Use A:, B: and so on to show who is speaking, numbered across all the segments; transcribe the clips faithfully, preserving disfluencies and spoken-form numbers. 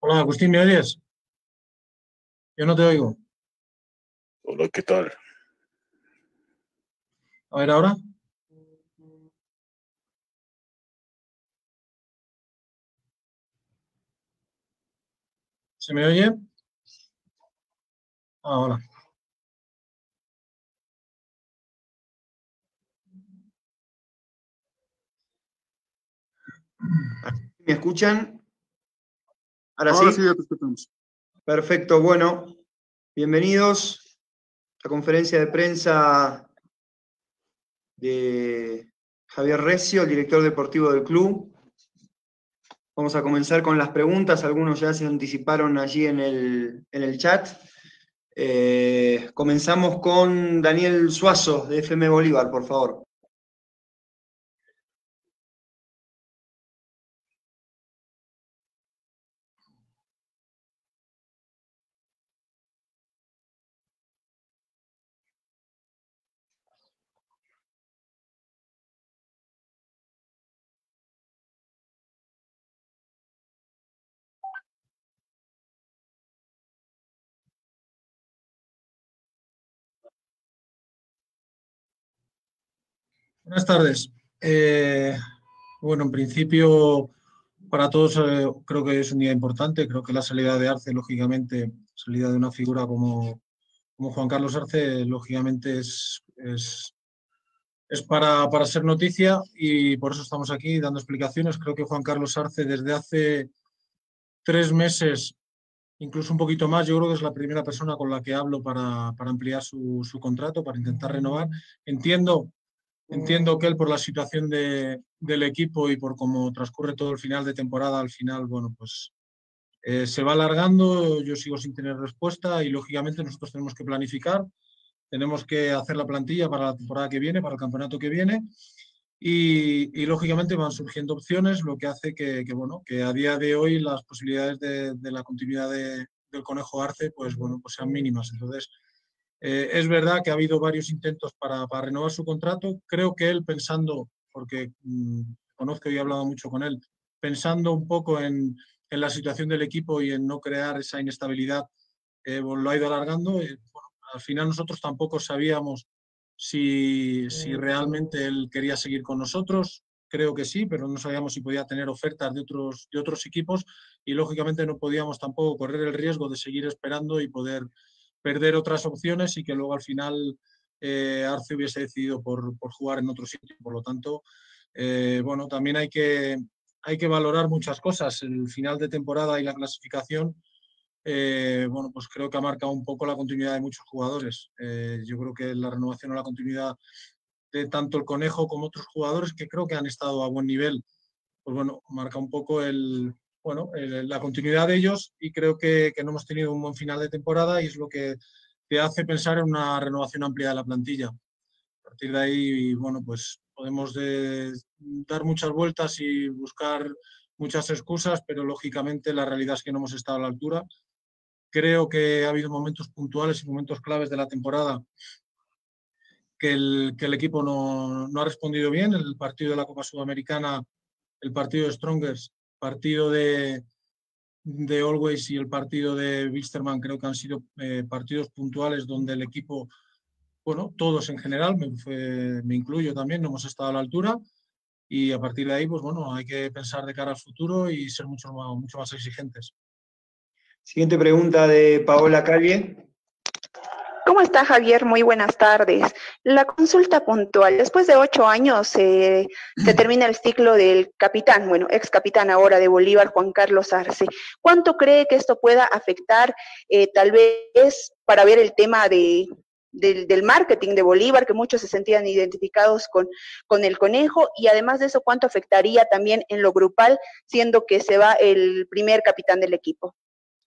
A: Hola, Agustín, ¿me oyes? Yo no te oigo.
B: Hola, ¿qué tal?
A: A ver, ahora. ¿Se me oye? Ah, hola.
C: ¿Me escuchan? ¿Ahora,
D: Ahora
C: sí?
D: sí, ya te escuchamos.
C: Perfecto, bueno, bienvenidos a la conferencia de prensa de Javier Recio, el director deportivo del club. Vamos a comenzar con las preguntas, algunos ya se anticiparon allí en el, en el chat. Eh, comenzamos con Daniel Suazo, de F M Bolívar, por favor.
A: Buenas tardes. Eh, bueno, en principio, para todos eh, creo que es un día importante. Creo que la salida de Arce, lógicamente, salida de una figura como, como Juan Carlos Arce, lógicamente es, es, es para, para ser noticia y por eso estamos aquí dando explicaciones. Creo que Juan Carlos Arce desde hace tres meses, incluso un poquito más, yo creo que es la primera persona con la que hablo para, para ampliar su, su contrato, para intentar renovar. Entiendo Entiendo que él, por la situación de, del equipo y por cómo transcurre todo el final de temporada, al final, bueno, pues eh, se va alargando, yo sigo sin tener respuesta y, lógicamente, nosotros tenemos que planificar, tenemos que hacer la plantilla para la temporada que viene, para el campeonato que viene y, y lógicamente, van surgiendo opciones, lo que hace que, que, bueno, que a día de hoy las posibilidades de, de la continuidad de, del Conejo Arce, pues, bueno, pues sean mínimas. Entonces, Eh, es verdad que ha habido varios intentos para, para, renovar su contrato. Creo que él, pensando, porque mmm, conozco y he hablado mucho con él, pensando un poco en, en la situación del equipo y en no crear esa inestabilidad, eh, bueno, lo ha ido alargando. Eh, bueno, al final nosotros tampoco sabíamos si, si realmente él quería seguir con nosotros. Creo que sí, pero no sabíamos si podía tener ofertas de otros, de otros equipos y, lógicamente, no podíamos tampoco correr el riesgo de seguir esperando y poder perder otras opciones y que luego al final eh, Arce hubiese decidido por, por jugar en otro sitio. Por lo tanto, eh, bueno, también hay que, hay que valorar muchas cosas. El final de temporada y la clasificación, eh, bueno, pues creo que ha marcado un poco la continuidad de muchos jugadores. Eh, yo creo que la renovación o la continuidad de tanto el Conejo como otros jugadores que creo que han estado a buen nivel, pues bueno, marca un poco el, bueno, el, la continuidad de ellos y creo que, que no hemos tenido un buen final de temporada y es lo que te hace pensar en una renovación amplia de la plantilla. A partir de ahí, bueno, pues podemos de, dar muchas vueltas y buscar muchas excusas, pero lógicamente la realidad es que no hemos estado a la altura. Creo que ha habido momentos puntuales y momentos claves de la temporada que el, que el equipo no, no ha respondido bien. El partido de la Copa Sudamericana, el partido de Strongers, partido de, de Always y el partido de Wilstermann creo que han sido eh, partidos puntuales donde el equipo, bueno, todos en general, me, fue, me incluyo también, no hemos estado a la altura y a partir de ahí, pues bueno, hay que pensar de cara al futuro y ser mucho más, mucho más exigentes.
C: Siguiente pregunta de Paola Calle.
E: ¿Cómo está, Javier? Muy buenas tardes. La consulta puntual. Después de ocho años eh, se termina el ciclo del capitán, bueno, ex capitán ahora de Bolívar, Juan Carlos Arce. ¿Cuánto cree que esto pueda afectar eh, tal vez para ver el tema de, del, del marketing de Bolívar, que muchos se sentían identificados con, con el Conejo? Y además de eso, ¿cuánto afectaría también en lo grupal, siendo que se va el primer capitán del equipo?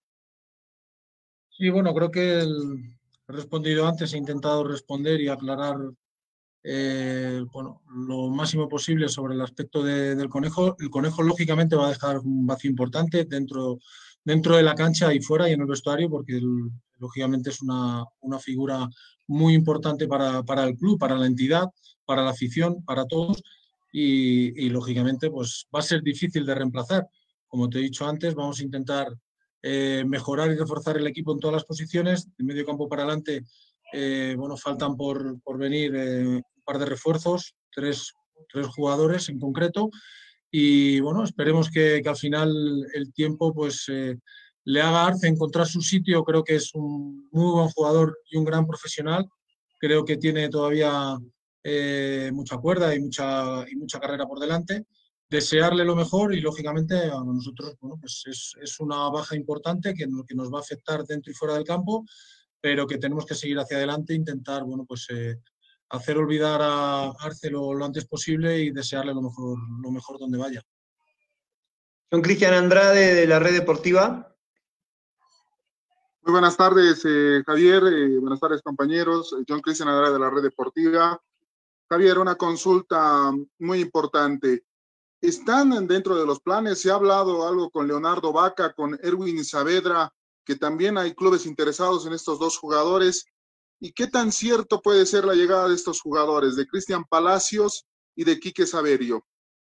A: Sí, bueno, creo que el... he respondido antes, he intentado responder y aclarar eh, bueno, lo máximo posible sobre el aspecto de, del Conejo. El Conejo, lógicamente, va a dejar un vacío importante dentro, dentro de la cancha y fuera y en el vestuario, porque el, lógicamente es una, una figura muy importante para, para el club, para la entidad, para la afición, para todos y, y, lógicamente, pues va a ser difícil de reemplazar. Como te he dicho antes, vamos a intentar eh, mejorar y reforzar el equipo en todas las posiciones. De medio campo para adelante, eh, bueno, faltan por, por venir eh, un par de refuerzos, tres, tres jugadores en concreto. Y bueno, esperemos que, que al final el tiempo pues eh, le haga a Arce encontrar su sitio. Creo que es un muy buen jugador y un gran profesional. Creo que tiene todavía eh, mucha cuerda y mucha, y mucha carrera por delante. Desearle lo mejor y lógicamente a nosotros bueno, pues es, es una baja importante que, que nos va a afectar dentro y fuera del campo, pero que tenemos que seguir hacia adelante e intentar bueno, pues, eh, hacer olvidar a Arce lo, lo antes posible y desearle lo mejor, lo mejor donde vaya.
C: John Cristian Andrade, de la Red Deportiva.
D: Muy buenas tardes, eh, Javier. Eh, buenas tardes, compañeros. John Cristian Andrade, de la Red Deportiva. Javier, una consulta muy importante. ¿Están dentro de los planes? ¿Se ha hablado algo con Leonardo Vaca, con Erwin Saavedra, que también hay clubes interesados en estos dos jugadores? ¿Y qué tan cierto puede ser la llegada de estos jugadores, de Cristian Palacios y de Quique Saverio?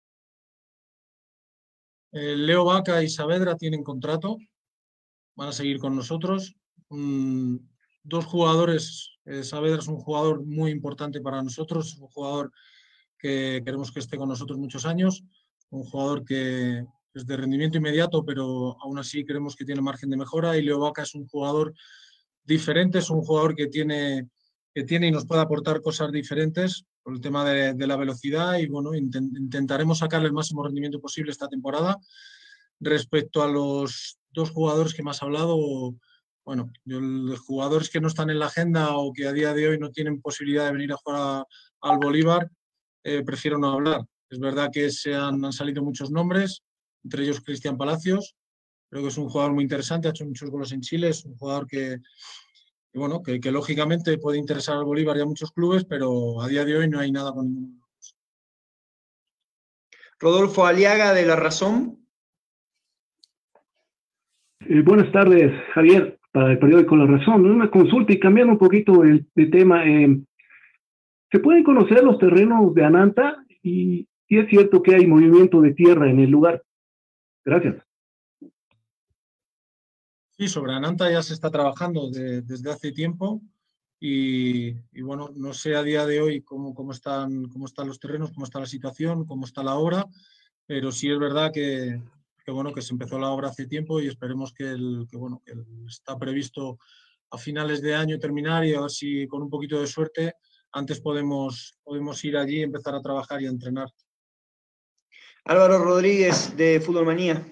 A: Eh, Leo Vaca y Saavedra tienen contrato, van a seguir con nosotros. Mm, dos jugadores, eh, Saavedra es un jugador muy importante para nosotros, un jugador que queremos que esté con nosotros muchos años, un jugador que es de rendimiento inmediato, pero aún así creemos que tiene margen de mejora. Y Leo Vaca es un jugador diferente, es un jugador que tiene, que tiene y nos puede aportar cosas diferentes por el tema de, de la velocidad y bueno, intent, intentaremos sacarle el máximo rendimiento posible esta temporada. Respecto a los dos jugadores que me has hablado, bueno, los jugadores que no están en la agenda o que a día de hoy no tienen posibilidad de venir a jugar a, al Bolívar, eh, prefiero no hablar. Es verdad que se han, han salido muchos nombres, entre ellos Cristian Palacios. Creo que es un jugador muy interesante, ha hecho muchos goles en Chile, es un jugador que, que bueno, que, que lógicamente puede interesar al Bolívar y a muchos clubes, pero a día de hoy no hay nada con ninguno.
C: Rodolfo Aliaga, de La Razón.
F: Eh, buenas tardes, Javier, para el periódico La Razón. Una consulta y cambiando un poquito el, de tema. Eh, ¿Se pueden conocer los terrenos de Ananta? Y, y es cierto que hay movimiento de tierra en el lugar. Gracias.
A: Sí, sobre Ananta ya se está trabajando de, desde hace tiempo y, y bueno, no sé a día de hoy cómo, cómo, están, cómo están los terrenos, cómo está la situación, cómo está la obra, pero sí es verdad que, que, bueno, que se empezó la obra hace tiempo y esperemos que, el, que, bueno, que el, está previsto a finales de año terminar y a ver si con un poquito de suerte antes podemos, podemos ir allí y empezar a trabajar y a entrenar.
C: Álvaro Rodríguez, de Fútbol Manía.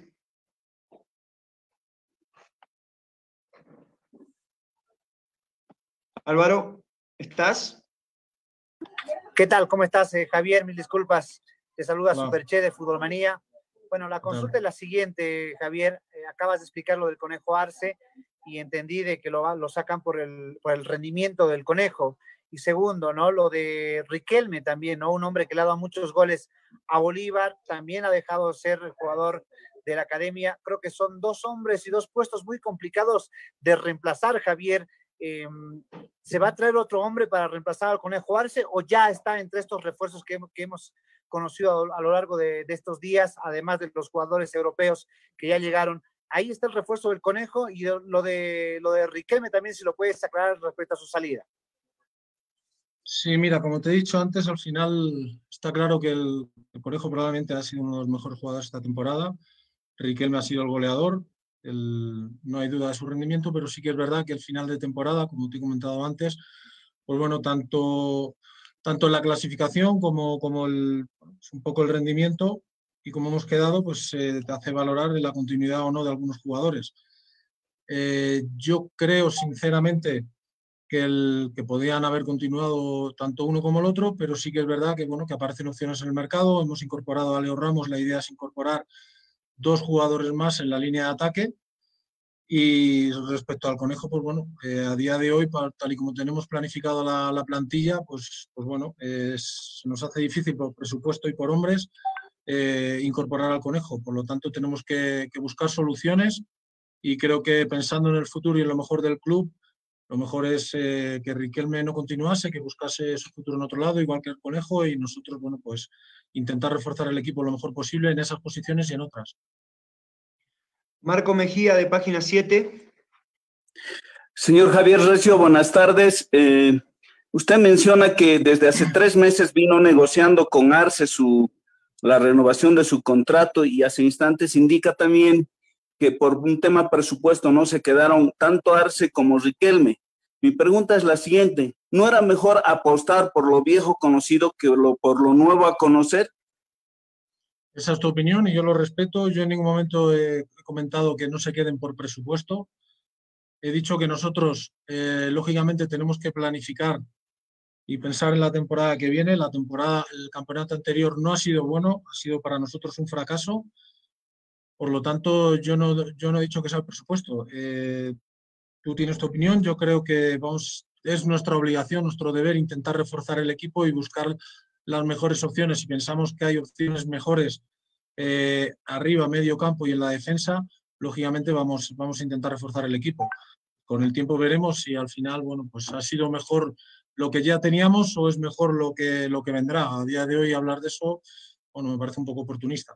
C: Álvaro, ¿estás?
G: ¿Qué tal? ¿Cómo estás, eh, Javier? Mil disculpas. Te saluda
A: Hola.
G: Superche de Fútbol Manía. Bueno, la consulta es la siguiente, Javier. Eh, acabas de explicar lo del Conejo Arce y entendí de que lo, lo sacan por el, por el rendimiento del Conejo. Y segundo, ¿no? Lo de Riquelme también, ¿no? Un hombre que le ha dado muchos goles a Bolívar, también ha dejado de ser el jugador de la academia. Creo que son dos hombres y dos puestos muy complicados de reemplazar, Javier. Eh, ¿Se va a traer otro hombre para reemplazar al Conejo Arce o ya está entre estos refuerzos que, que hemos conocido a, a lo largo de, de estos días, además de los jugadores europeos que ya llegaron? Ahí está el refuerzo del Conejo y lo de, lo de Riquelme también, si lo puedes aclarar respecto a su salida.
A: Sí, mira, como te he dicho antes, al final está claro que el, el Conejo probablemente ha sido uno de los mejores jugadores esta temporada. Riquelme ha sido el goleador. El, no hay duda de su rendimiento, pero sí que es verdad que el final de temporada, como te he comentado antes, pues bueno, tanto, tanto en la clasificación como, como el, un poco el rendimiento y como hemos quedado, pues eh, te hace valorar la continuidad o no de algunos jugadores. Eh, yo creo sinceramente que, el, que podían haber continuado tanto uno como el otro, pero sí que es verdad que, bueno, que aparecen opciones en el mercado. Hemos incorporado a Leo Ramos, la idea es incorporar dos jugadores más en la línea de ataque. Y respecto al Conejo, pues bueno, eh, a día de hoy, tal y como tenemos planificado la, la plantilla, pues, pues bueno, eh, se nos hace difícil por presupuesto y por hombres eh, incorporar al Conejo. Por lo tanto, tenemos que, que buscar soluciones y creo que pensando en el futuro y en lo mejor del club, lo mejor es eh, que Riquelme no continuase, que buscase su futuro en otro lado, igual que el Conejo, y nosotros, bueno, pues intentar reforzar el equipo lo mejor posible en esas posiciones y en otras.
C: Marco Mejía, de Página siete.
H: Señor Javier Recio, buenas tardes. Eh, usted menciona que desde hace tres meses vino negociando con Arce su, la renovación de su contrato y hace instantes indica también que por un tema presupuesto no se quedaron tanto Arce como Riquelme. Mi pregunta es la siguiente, ¿no era mejor apostar por lo viejo conocido que lo, por lo nuevo a conocer?
A: Esa es tu opinión y yo lo respeto. Yo en ningún momento he comentado que no se queden por presupuesto. He dicho que nosotros, eh, lógicamente, tenemos que planificar y pensar en la temporada que viene. La temporada, el campeonato anterior no ha sido bueno, ha sido para nosotros un fracaso. Por lo tanto, yo no, yo no he dicho que sea el presupuesto. Eh, tú tienes tu opinión. Yo creo que vamos, es nuestra obligación, nuestro deber intentar reforzar el equipo y buscar las mejores opciones. Si pensamos que hay opciones mejores eh, arriba, medio campo y en la defensa, lógicamente vamos, vamos a intentar reforzar el equipo. Con el tiempo veremos si al final, bueno, pues ha sido mejor lo que ya teníamos o es mejor lo que, lo que vendrá. A día de hoy hablar de eso, bueno, me parece un poco oportunista.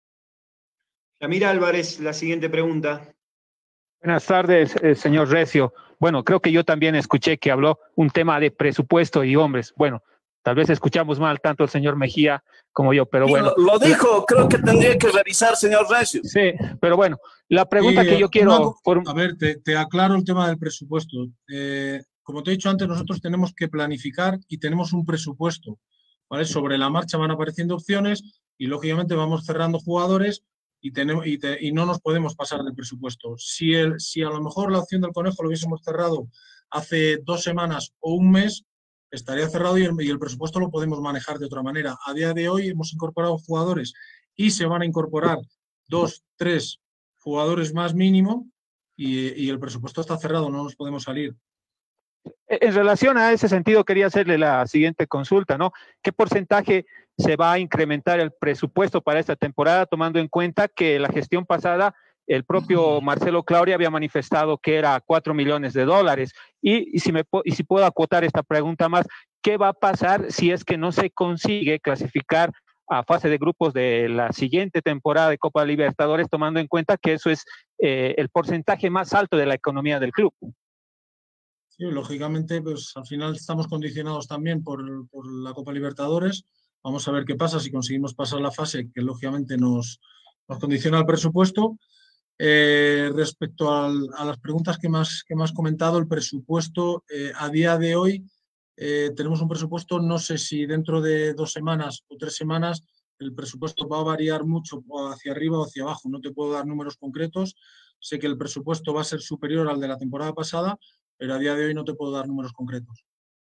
C: Yamir Álvarez, la siguiente pregunta.
I: Buenas tardes, eh, señor Recio. Bueno, creo que yo también escuché que habló un tema de presupuesto y hombres. Bueno, tal vez escuchamos mal tanto el señor Mejía como yo, pero bueno.
H: Lo, lo dijo, creo que tendría que revisar, señor Recio.
I: Sí, pero bueno, la pregunta
A: y,
I: que yo quiero...
A: Una,
I: por...
A: A ver, te, te aclaro el tema del presupuesto. Eh, como te he dicho antes, nosotros tenemos que planificar y tenemos un presupuesto, ¿vale? Sobre la marcha van apareciendo opciones y, lógicamente, vamos cerrando jugadores y, tenemos, y, te, y no nos podemos pasar del presupuesto. Si, el, si a lo mejor la opción del Conejo lo hubiésemos cerrado hace dos semanas o un mes, estaría cerrado y el, y el presupuesto lo podemos manejar de otra manera. A día de hoy hemos incorporado jugadores y se van a incorporar dos, tres jugadores más mínimo y, y el presupuesto está cerrado, no nos podemos salir.
I: En relación a ese sentido, quería hacerle la siguiente consulta, ¿no? ¿Qué porcentaje se va a incrementar el presupuesto para esta temporada, tomando en cuenta que la gestión pasada el propio Marcelo Claudia había manifestado que era cuatro millones de dólares? Y, y, si me, y si puedo acotar esta pregunta más, ¿qué va a pasar si es que no se consigue clasificar a fase de grupos de la siguiente temporada de Copa Libertadores, tomando en cuenta que eso es eh, el porcentaje más alto de la economía del club?
A: Sí, lógicamente, pues al final estamos condicionados también por, por la Copa Libertadores. Vamos a ver qué pasa si conseguimos pasar la fase, que lógicamente nos, nos condiciona el presupuesto. Eh, respecto al, a las preguntas que más que me has comentado, el presupuesto eh, a día de hoy eh, tenemos un presupuesto, no sé si dentro de dos semanas o tres semanas el presupuesto va a variar mucho hacia arriba o hacia abajo. No te puedo dar números concretos. Sé que el presupuesto va a ser superior al de la temporada pasada, pero a día de hoy no te puedo dar números concretos.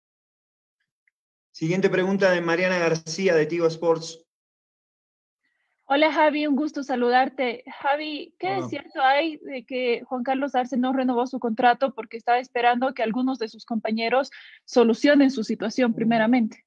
C: Siguiente pregunta de Mariana García, de Tigo Sports.
J: Hola Javi, un gusto saludarte. Javi, ¿qué
A: Hola.
J: es cierto hay de que Juan Carlos Arce no renovó su contrato porque estaba esperando que algunos de sus compañeros solucionen su situación primeramente?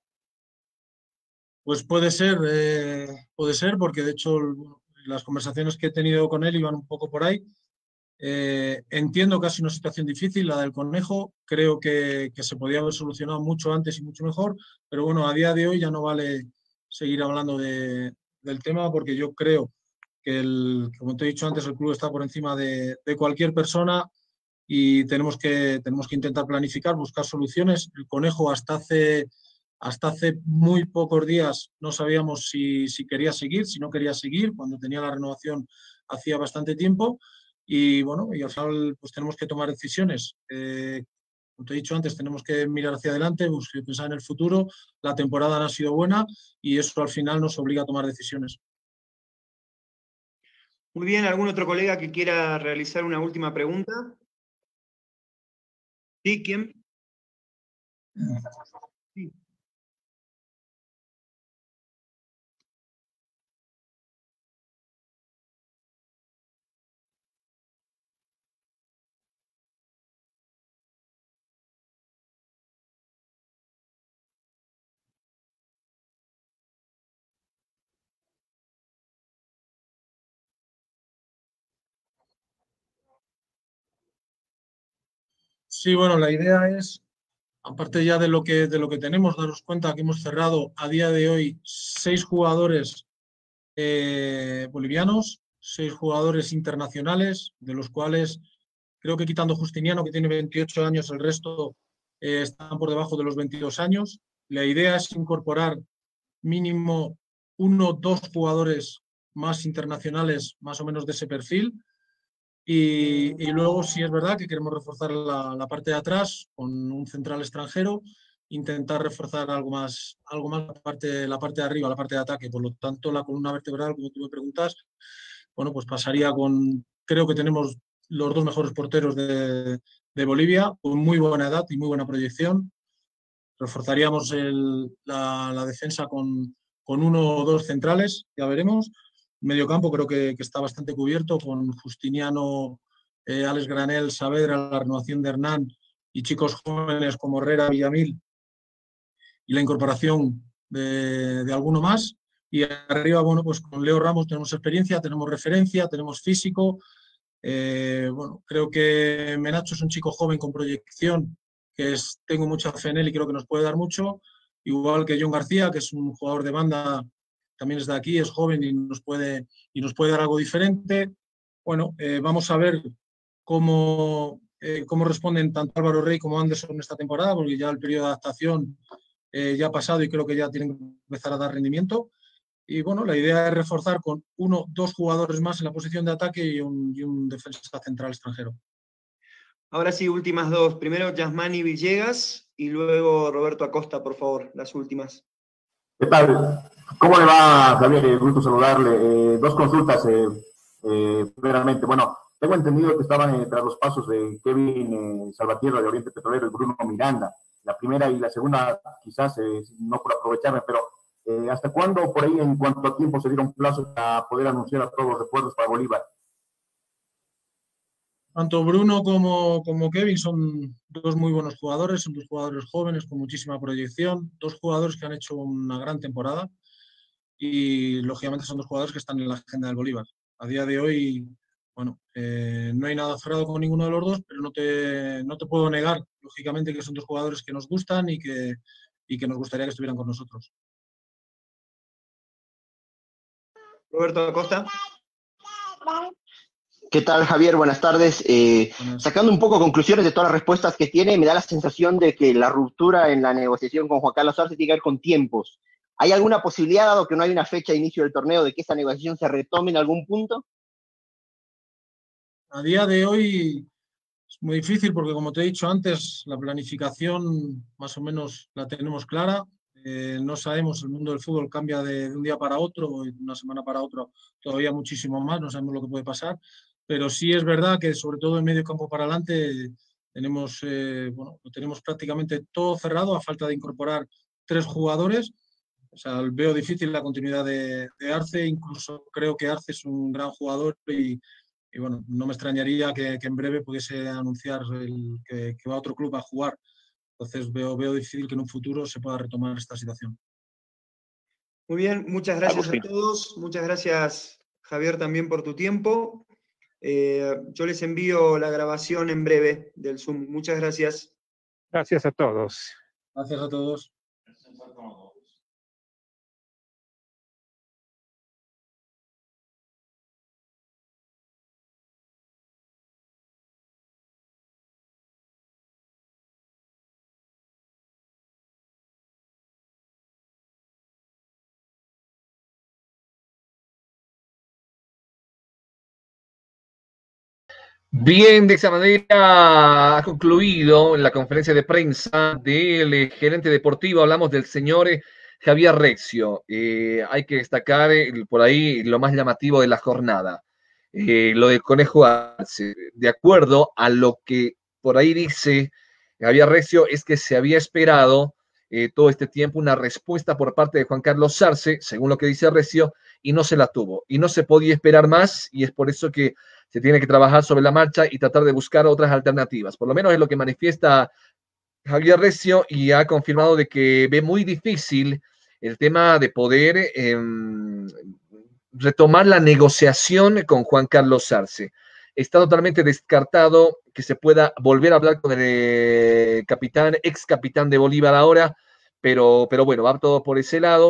A: Pues puede ser, eh, puede ser, porque de hecho las conversaciones que he tenido con él iban un poco por ahí. Eh, entiendo que ha sido una situación difícil, la del Conejo. Creo que, que se podía haber solucionado mucho antes y mucho mejor, pero bueno, a día de hoy ya no vale seguir hablando de, del tema, porque yo creo que, el, como te he dicho antes, el club está por encima de, de cualquier persona y tenemos que, tenemos que intentar planificar, buscar soluciones. El Conejo hasta hace, hasta hace muy pocos días no sabíamos si, si quería seguir, si no quería seguir, cuando tenía la renovación hacía bastante tiempo. Y bueno, y al final pues tenemos que tomar decisiones. Eh, como te he dicho antes, tenemos que mirar hacia adelante, buscar, pensar en el futuro. La temporada no ha sido buena y eso al final nos obliga a tomar decisiones.
C: Muy bien, ¿algún otro colega que quiera realizar una última pregunta? ¿Sí? ¿Quién? Sí.
A: Sí, bueno, la idea es, aparte ya de lo que, de lo que tenemos, daros cuenta que hemos cerrado a día de hoy seis jugadores eh, bolivianos, seis jugadores internacionales, de los cuales creo que quitando Justiniano, que tiene veintiocho años, el resto eh, están por debajo de los veintidós años. La idea es incorporar mínimo uno, dos jugadores más internacionales, más o menos de ese perfil. Y, y luego, sí es verdad que queremos reforzar la, la parte de atrás con un central extranjero, intentar reforzar algo más, algo más la, parte, la parte de arriba, la parte de ataque. Por lo tanto, la columna vertebral, como tú me preguntas, bueno, pues pasaría con, creo que tenemos los dos mejores porteros de, de Bolivia, con muy buena edad y muy buena proyección. Reforzaríamos el, la, la defensa con, con uno o dos centrales, ya veremos. Medio campo creo que, que está bastante cubierto con Justiniano, eh, Alex Granel, Saavedra, la renovación de Hernán y chicos jóvenes como Herrera, Villamil y la incorporación de, de alguno más. Y arriba, bueno, pues con Leo Ramos tenemos experiencia, tenemos referencia, tenemos físico. Eh, bueno, creo que Menacho es un chico joven con proyección, que es, tengo mucha fe en él y creo que nos puede dar mucho. Igual que John García, que es un jugador de banda, también es de aquí, es joven y nos puede, y nos puede dar algo diferente. Bueno, eh, vamos a ver cómo, eh, cómo responden tanto Álvaro Rey como Anderson esta temporada, porque ya el periodo de adaptación eh, ya ha pasado y creo que ya tienen que empezar a dar rendimiento. Y bueno, la idea es reforzar con uno, dos jugadores más en la posición de ataque y un, y un defensa central extranjero.
C: Ahora sí, últimas dos. Primero Yasmani Villegas y luego Roberto Acosta, por favor, las últimas.
K: ¿Qué tal? ¿Cómo le va, Javier? Eh, gusto saludarle. Eh, dos consultas, eh, eh, primeramente. Bueno, tengo entendido que estaban eh, tras los pasos de Kevin eh, Salvatierra de Oriente Petrolero y Bruno Miranda. La primera y la segunda, quizás, eh, no por aprovecharme, pero eh, ¿hasta cuándo, por ahí, en cuanto a tiempo, se dieron plazo para poder anunciar a todos los refuerzos para Bolívar?
A: Tanto Bruno como, como Kevin son dos muy buenos jugadores, son dos jugadores jóvenes con muchísima proyección, dos jugadores que han hecho una gran temporada y lógicamente son dos jugadores que están en la agenda del Bolívar. A día de hoy, bueno, eh, no hay nada cerrado con ninguno de los dos, pero no te, no te puedo negar, lógicamente, que son dos jugadores que nos gustan y que, y que nos gustaría que estuvieran con nosotros.
C: Roberto Acosta.
L: ¿Qué tal, Javier? Buenas tardes. Eh,
A: Buenas.
L: Sacando un poco conclusiones de todas las respuestas que tiene, me da la sensación de que la ruptura en la negociación con Juan Carlos Arce tiene que ver con tiempos. ¿Hay alguna posibilidad, dado que no hay una fecha de inicio del torneo, de que esa negociación se retome en algún punto?
A: A día de hoy es muy difícil porque, como te he dicho antes, la planificación más o menos la tenemos clara. Eh, no sabemos, el mundo del fútbol cambia de, de un día para otro, de una semana para otra todavía muchísimo más, no sabemos lo que puede pasar. Pero sí es verdad que, sobre todo en medio campo para adelante, tenemos, eh, bueno, lo tenemos prácticamente todo cerrado a falta de incorporar tres jugadores. O sea, veo difícil la continuidad de, de Arce, incluso creo que Arce es un gran jugador y, y bueno, no me extrañaría que, que en breve pudiese anunciar el, que, que va a otro club a jugar. Entonces veo, veo difícil que en un futuro se pueda retomar esta situación.
C: Muy bien, muchas gracias
B: Agustín.
C: a todos. Muchas gracias, Javier, también por tu tiempo. Eh, yo les envío la grabación en breve del Zoom. Muchas gracias.
I: Gracias a todos.
A: Gracias a todos.
M: Bien, de esa manera ha concluido la conferencia de prensa del eh, gerente deportivo. Hablamos del señor eh, Javier Rexio. Eh, hay que destacar eh, por ahí lo más llamativo de la jornada. Eh, lo del Conejo Arce. De acuerdo a lo que por ahí dice Javier Rexio, es que se había esperado eh, todo este tiempo una respuesta por parte de Juan Carlos Arce, según lo que dice Rexio, y no se la tuvo. Y no se podía esperar más, y es por eso que se tiene que trabajar sobre la marcha y tratar de buscar otras alternativas. Por lo menos es lo que manifiesta Javier Rexio y ha confirmado de que ve muy difícil el tema de poder eh, retomar la negociación con Juan Carlos Arce. Está totalmente descartado que se pueda volver a hablar con el eh, capitán, ex capitán de Bolívar ahora, pero, pero bueno, va todo por ese lado.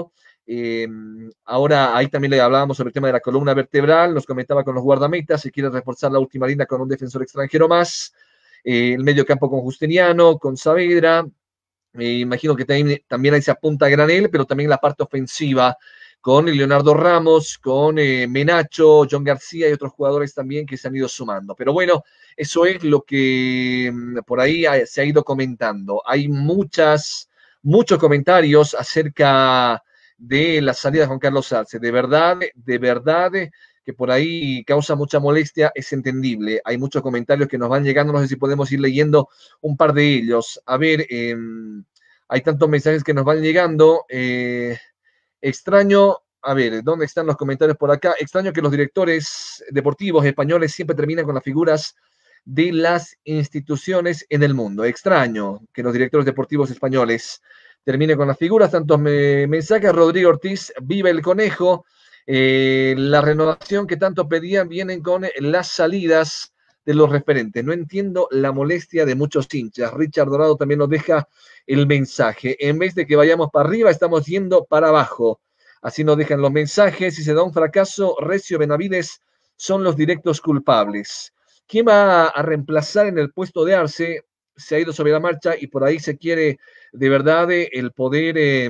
M: Eh, ahora ahí también le hablábamos sobre el tema de la columna vertebral, nos comentaba con los guardametas, se quiere reforzar la última línea con un defensor extranjero más, eh, el medio campo con Justiniano, con Saavedra, eh, imagino que también, también ahí se apunta a Granel, pero también la parte ofensiva con Leonardo Ramos, con eh, Menacho, John García y otros jugadores también que se han ido sumando. Pero bueno, eso es lo que mm, por ahí ha, se ha ido comentando. Hay muchas, muchos comentarios acerca de la salida de Juan Carlos Arce. De verdad, de verdad que por ahí causa mucha molestia, es entendible. Hay muchos comentarios que nos van llegando, no sé si podemos ir leyendo un par de ellos. A ver, eh, hay tantos mensajes que nos van llegando. Eh, extraño, a ver, ¿dónde están los comentarios por acá? Extraño que los directores deportivos españoles siempre terminan con las figuras de las instituciones en el mundo. Extraño que los directores deportivos españoles terminen con las figuras. Tantos me, mensajes. Rodrigo Ortiz, viva el conejo. Eh, la renovación que tanto pedían vienen con las salidas de los referentes. No entiendo la molestia de muchos hinchas. Richard Dorado también nos deja el mensaje. En vez de que vayamos para arriba, estamos yendo para abajo. Así nos dejan los mensajes. Si se da un fracaso, Recio, Benavides son los directos culpables. ¿Quién va a reemplazar en el puesto de Arce? Se ha ido sobre la marcha y por ahí se quiere de verdad el poder eh,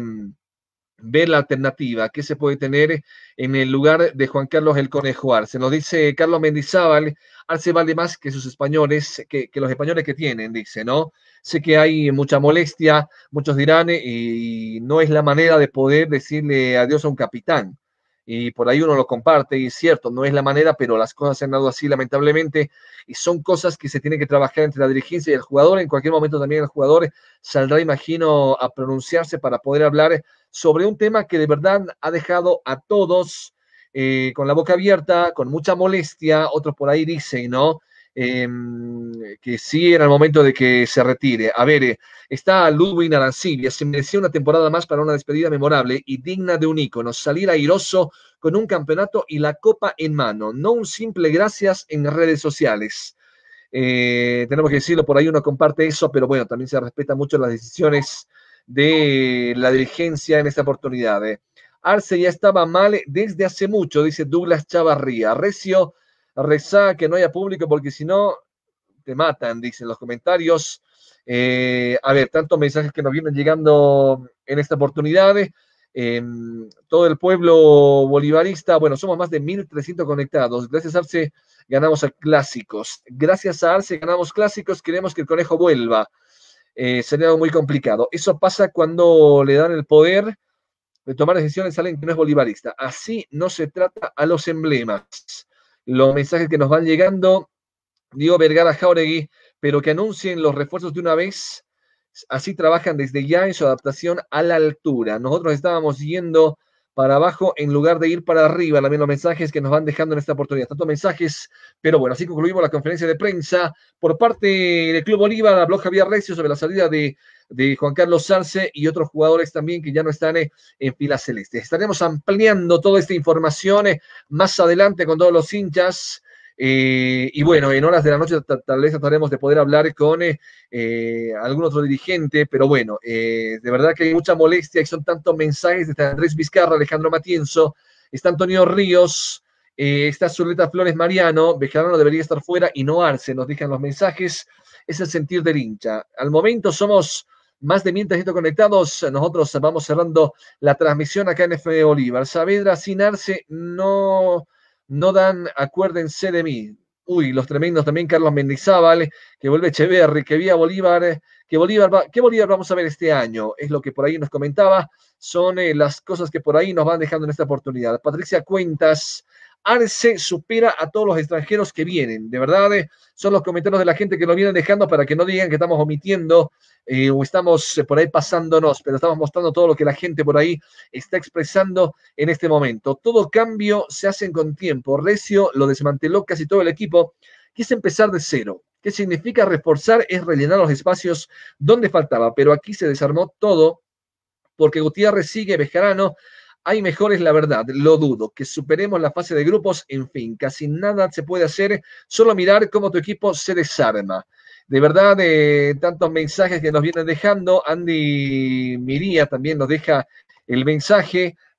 M: ver la alternativa que se puede tener en el lugar de Juan Carlos el Conejo Arce. Nos dice Carlos Mendizábal, Arce vale más que sus españoles, que, que los españoles que tienen, dice, ¿no? Sé que hay mucha molestia, muchos dirán, y no es la manera de poder decirle adiós a un capitán. Y por ahí uno lo comparte, y es cierto, no es la manera, pero las cosas se han dado así, lamentablemente, y son cosas que se tienen que trabajar entre la dirigencia y el jugador. En cualquier momento también el jugador saldrá, imagino, a pronunciarse para poder hablar sobre un tema que de verdad ha dejado a todos eh, con la boca abierta, con mucha molestia. Otros por ahí dicen, ¿no? Eh, que sí era el momento de que se retire. A ver, eh, está Ludwig Arancibia, se merecía una temporada más para una despedida memorable y digna de un ícono, salir airoso con un campeonato y la copa en mano, no un simple gracias en redes sociales. Eh, tenemos que decirlo, por ahí uno comparte eso, pero bueno, también se respetan mucho las decisiones de la dirigencia en esta oportunidad. Eh. Arce ya estaba mal desde hace mucho, dice Douglas Chavarría. Recio, rezá que no haya público porque si no te matan, dicen los comentarios. Eh, a ver, tantos mensajes que nos vienen llegando en esta oportunidad. Eh, todo el pueblo bolivarista, bueno, somos más de mil trescientos conectados. Gracias a Arce ganamos a clásicos. Gracias a Arce ganamos clásicos. Queremos que el conejo vuelva. Eh, sería algo muy complicado. Eso pasa cuando le dan el poder de tomar decisiones a alguien que no es bolivarista. Así no se trata a los emblemas. Los mensajes que nos van llegando, Diego Vergara Jauregui, pero que anuncien los refuerzos de una vez, así trabajan desde ya en su adaptación a la altura. Nosotros estábamos yendo para abajo en lugar de ir para arriba, también los mensajes que nos van dejando en esta oportunidad. Tantos mensajes, pero bueno, así concluimos la conferencia de prensa. Por parte del Club Bolívar, habló Javier Recio sobre la salida de, de Juan Carlos Arce y otros jugadores también que ya no están eh, en filas celestes. Estaremos ampliando toda esta información eh, más adelante con todos los hinchas. Eh, y bueno, en horas de la noche tal vez trataremos de poder hablar con eh, eh, algún otro dirigente, pero bueno, eh, de verdad que hay mucha molestia y son tantos mensajes. Está Andrés Vizcarra, Alejandro Matienzo, está Antonio Ríos, eh, está Zuleta Flores Mariano. Bejarano debería estar fuera y no Arce, nos dejan los mensajes. Es el sentir del hincha. Al momento somos más de mil trescientos conectados. Nosotros vamos cerrando la transmisión acá en F M Bolívar. Saavedra sin Arce no... No dan, acuérdense de mí. Uy, los tremendos también, Carlos Mendizábal, que vuelve Echeverri, que vía Bolívar, que Bolívar, va, ¿qué Bolívar vamos a ver este año? Es lo que por ahí nos comentaba, son eh, las cosas que por ahí nos van dejando en esta oportunidad. Patricia Cuentas, Arce supera a todos los extranjeros que vienen. De verdad, eh, son los comentarios de la gente que nos vienen dejando para que no digan que estamos omitiendo eh, o estamos eh, por ahí pasándonos, pero estamos mostrando todo lo que la gente por ahí está expresando en este momento. Todo cambio se hace con tiempo. Recio lo desmanteló casi todo el equipo. Quise empezar de cero. ¿Qué significa reforzar? Es rellenar los espacios donde faltaba, pero aquí se desarmó todo porque Gutiérrez sigue, Bejarano. Hay mejores, la verdad, lo dudo, que superemos la fase de grupos, en fin, casi nada se puede hacer, solo mirar cómo tu equipo se desarma. De verdad, eh, tantos mensajes que nos vienen dejando. Andy Miría también nos deja el mensaje.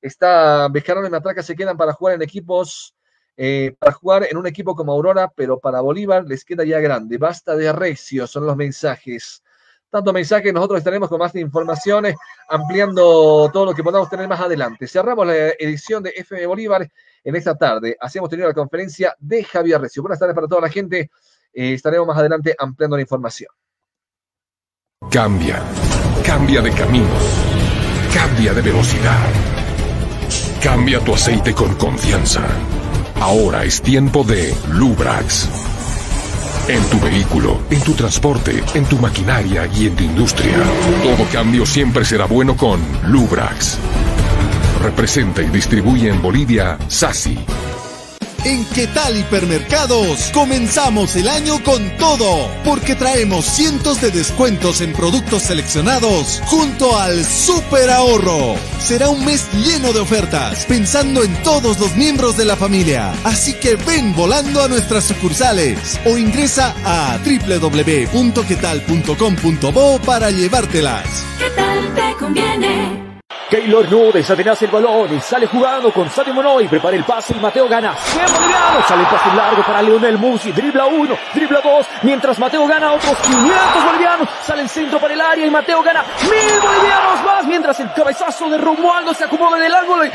M: Está Bejarano y Matraca se quedan para jugar en equipos, eh, para jugar en un equipo como Aurora, pero para Bolívar les queda ya grande. Basta de Recio, son los mensajes. Tanto mensajes, nosotros estaremos con más informaciones, ampliando todo lo que podamos tener más adelante. Cerramos la edición de F M Bolívar en esta tarde. Así hemos tenido la conferencia de Javier Recio. Buenas tardes para toda la gente. Eh, estaremos más adelante ampliando la información.
N: Cambia, cambia de caminos, cambia de velocidad. Cambia tu aceite con confianza. Ahora es tiempo de Lubrax. En tu vehículo, en tu transporte, en tu maquinaria y en tu industria. Todo cambio siempre será bueno con Lubrax. Representa y distribuye en Bolivia Sasi.
O: En ¿Qué tal Hipermercados? Comenzamos el año con todo, porque traemos cientos de descuentos en productos seleccionados junto al Super Ahorro. Será un mes lleno de ofertas, pensando en todos los miembros de la familia. Así que ven volando a nuestras sucursales o ingresa a doble u doble u doble u punto qué tal punto com punto bo para llevártelas.
P: ¿Qué tal te conviene?
Q: Keylor Nubes atenaza el balón y sale jugando con Sadio Monoy, prepara el pase y Mateo Gana. cien bolivianos, sale el pase largo para Leonel Musi, dribla uno, dribla dos, mientras Mateo Gana otros quinientos bolivianos, sale el centro para el área y Mateo Gana mil bolivianos más, mientras el cabezazo de Romualdo se acomoda del ángulo y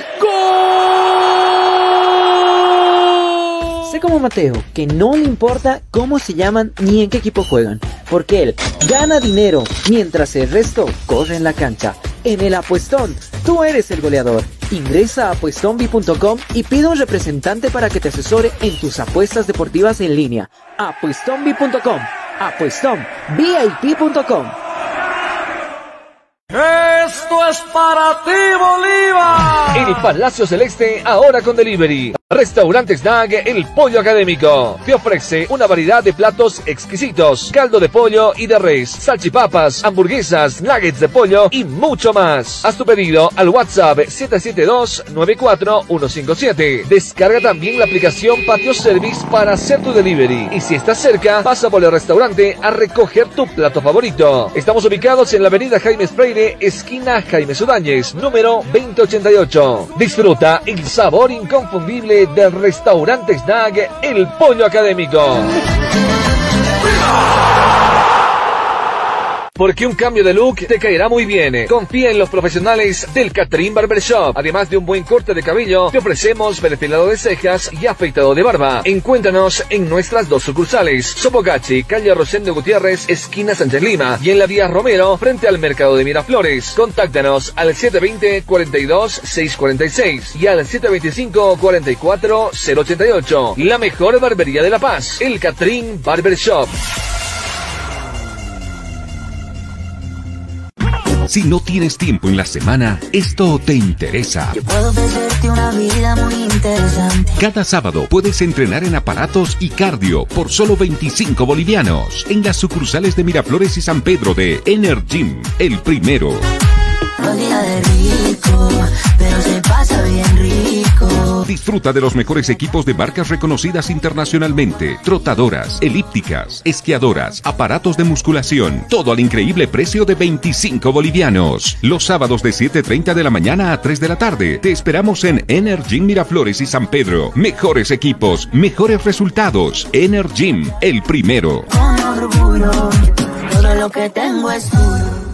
Q: ¡gol!
R: Sé como Mateo, que no le importa cómo se llaman ni en qué equipo juegan, porque él gana dinero mientras el resto corre en la cancha. En el Apuestón, tú eres el goleador. Ingresa a apuestonbi punto com y pide un representante para que te asesore en tus apuestas deportivas en línea. apuestonbi punto com, apuestón V I P punto com.
P: Esto es para ti, Bolívar.
M: El Palacio Celeste ahora con delivery. Restaurante Snag El Pollo Académico te ofrece una variedad de platos exquisitos, caldo de pollo y de res, salchipapas, hamburguesas, nuggets de pollo y mucho más. Haz tu pedido al WhatsApp siete siete dos nueve cuatro uno cinco siete. Descarga también la aplicación Patio Service para hacer tu delivery. Y si estás cerca, pasa por el restaurante a recoger tu plato favorito. Estamos ubicados en la avenida Jaime Freire, esquina Jaime Sudáñez, número veinte ochenta y ocho. Disfruta el sabor inconfundible del restaurante Snag El Pollo Académico. Porque un cambio de look te caerá muy bien. Confía en los profesionales del Catherine Barbershop. Además de un buen corte de cabello, te ofrecemos perfilado de cejas y afeitado de barba. Encuéntranos en nuestras dos sucursales: Sopogachi, calle Rosendo Gutiérrez, esquina Sánchez Lima, y en la vía Romero, frente al mercado de Miraflores. Contáctanos al siete dos cero, cuarenta y dos, seiscientos cuarenta y seis y al siete dos cinco, cuarenta y cuatro, cero ochenta y ocho. La mejor barbería de La Paz, el Catherine Barbershop.
S: Si no tienes tiempo en la semana, esto te interesa.
P: Yo puedo ofrecerte una vida muy interesante.
S: Cada sábado puedes entrenar en aparatos y cardio por solo veinticinco bolivianos en las sucursales de Miraflores y San Pedro de Energym, el primero.
P: Rolita de rico, pero se pasa bien rico.
S: Disfruta de los mejores equipos de marcas reconocidas internacionalmente: trotadoras, elípticas, esquiadoras, aparatos de musculación, todo al increíble precio de veinticinco bolivianos. Los sábados de siete y treinta de la mañana a tres de la tarde. Te esperamos en Energym Miraflores y San Pedro. Mejores equipos, mejores resultados. Energym, el primero.
P: Con orgullo, todo lo que tengo es puro.